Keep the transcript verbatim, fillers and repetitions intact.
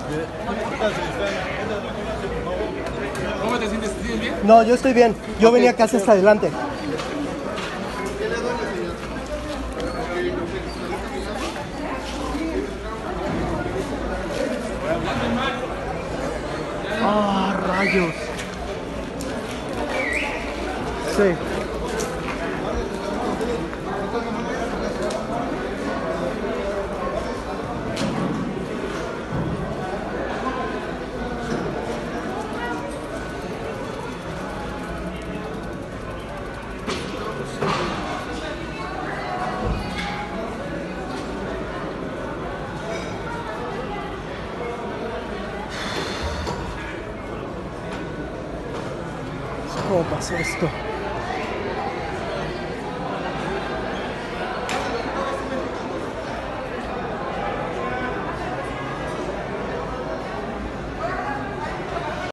¿Cómo te sientes? ¿Te sientes bien? No, yo estoy bien. Yo Ok. venía casi hasta adelante. Ah, rayos. Sí. ¿Cómo pasó esto?